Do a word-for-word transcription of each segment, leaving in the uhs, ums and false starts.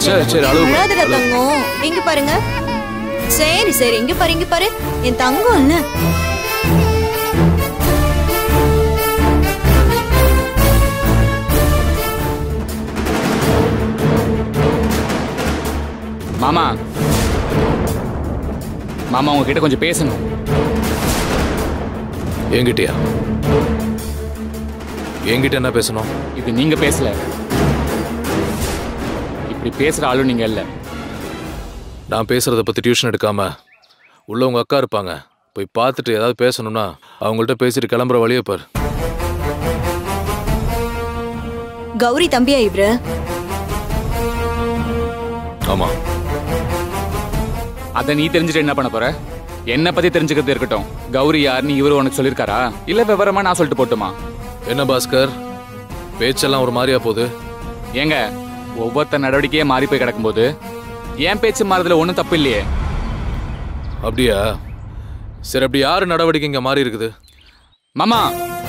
சரி சரி அழுதுற தங்கம். இங்க பாருங்க. சரி சரி இங்க பாரு இங்க பாரு என் தங்கம் என்ன. மாமா மாமா உங்ககிட்ட கொஞ்சம் பேசணும். என்கிட்டயா? என்கிட்ட என்ன பேசணும்? இது நீங்க பேசல, இப்படி பேசுற ஆளும் நீங்க இல்ல. நான் பேசுறத பத்தி டியூஷன் எடுக்காம உள்ள உங்க அக்கா இருப்பாங்க, போய் பார்த்துட்டு ஏதாவது பேசணும்னா அவங்கள்ட்ட பேசிட்டு கிளம்புற வழியை பாரு. கௌரி தம்பியா இவரு? ஆமா. அத நீ தெரிஞ்சுட்டு என்ன பண்ண போற? என்ன பத்தி தெரிஞ்சுக்கிறது இருக்கட்டும். கௌரி யாருன்னு இவரு உனக்கு சொல்லிருக்காரா இல்ல விவரமா நான் சொல்லிட்டு போட்டுமா? என்ன பாஸ்கர் பேச்செல்லாம் ஒரு மாதிரியா போகுது? ஏங்க ஒவ்வொருத்த நடவடிக்கையே மாறி போய் கிடக்கும் போது என் பேச்சு மாறுதுல ஒன்றும் தப்பு இல்லையே. அப்படியா? சரி, அப்படி யாரு நடவடிக்கை இங்க மாறி இருக்குது? மாமா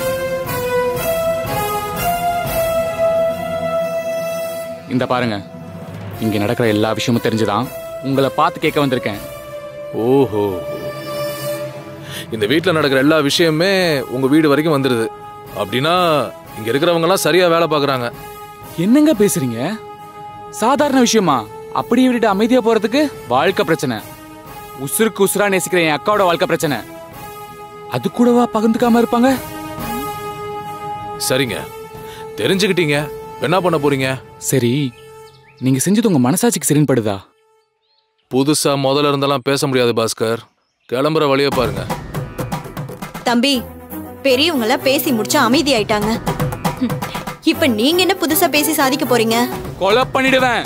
இந்த பாருங்க, இங்க நடக்கிற எல்லா விஷயமும் தெரிஞ்சுதான் உங்களை பார்த்து கேட்க வந்திருக்கேன். ஓஹோ, இந்த வீட்டுல நடக்கிற எல்லா விஷயமே உங்க வீடு வரைக்கும் வந்துருது. அப்படின்னா இங்க இருக்கிறவங்க எல்லாம் சரியா வேலை பாக்குறாங்க. என்னங்க பேசுறீங்க? சாதாரண விஷயமா? அப்படியே விட்டுட்டு அமைதியா போறதுக்கு? வாழ்க்கை பிரச்சனை, உசுருக்கு உசுரா நேசிக்கிற என் அக்காவோட வாழ்க்கை பிரச்சனை, அது கூடவா பகிர்ந்துக்காம இருப்பாங்க? சரிங்க, தெரிஞ்சுக்கிட்டீங்க, என்ன பண்ண போறீங்க? சரி, நீங்க செஞ்சது உங்க மனசாட்சிக்கு சரின்னு படுதா? புதுசா முதல்ல இருந்தெல்லாம் பேச முடியாது பாஸ்கர், கிளம்புற வழியை பாருங்க. தம்பி, பெரியவங்க எல்லாம் பேசி முடிச்சு அமைதி ஆயிட்டாங்க. இப்ப நீங்க என்ன புதுசா பேசி சாதிக்க போறீங்க? கொலை பண்ணிடுவேன்.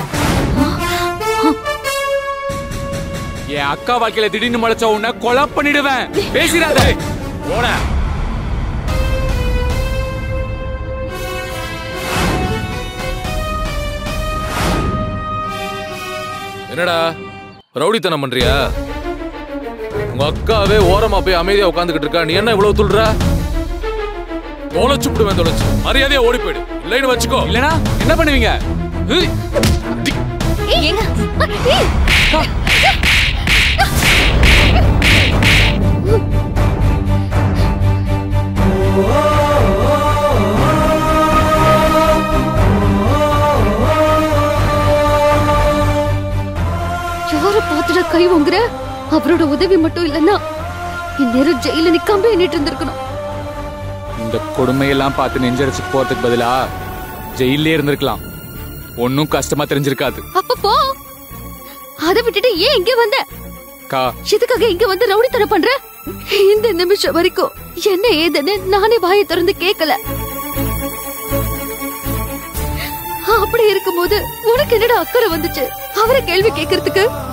என் அக்கா வாழ்க்கையில திடீர்னு முளைச்ச உன்னை கொலை பண்ணிடுவேன். பேசிடாத. போன என்னடா ரவுடித்தனம் பண்றியா? உங்க அக்காவே ஓரமா போய் அமைதியா உட்காந்துக்கிட்டு இருக்கா, நீ என்ன இவ்வளவு துள்ளுற? தொலைச்சு விடுவேன், தொலைச்சு மரியாதையா ஓடி போயிடு, இல்லைன்னு வச்சுக்கோ. இல்லனா என்ன பண்ணுவீங்க? யார பாத்துட கை வாங்குற? அவரோட உதவி மட்டும் இல்லன்னா இந்நேரம் ஜெயில நிக்காம எண்ணிட்டு இருந்திருக்கணும். இந்த கொடுமையெல்லாம் பார்த்து நெஞ்சரிச்சு போறதுக்கு பதிலா ஜெயிலே இருந்திருக்கலாம். ஒன்னும் கஷ்டமா தெரிஞ்சிருக்காது. அப்ப போ. அத விட்டுட்டு ஏன் இங்க வந்த? கா எதுக்காக இங்க வந்து ரவுடித்தனம் பண்ற? இந்த நிமிஷம் வரைக்கும் என்ன ஏதுன்னு நானே வாயை திறந்து கேட்கல. அப்படி இருக்கும்போது உனக்கு என்னடா அக்கறை வந்துச்சு அவரை கேள்வி கேட்கறதுக்கு?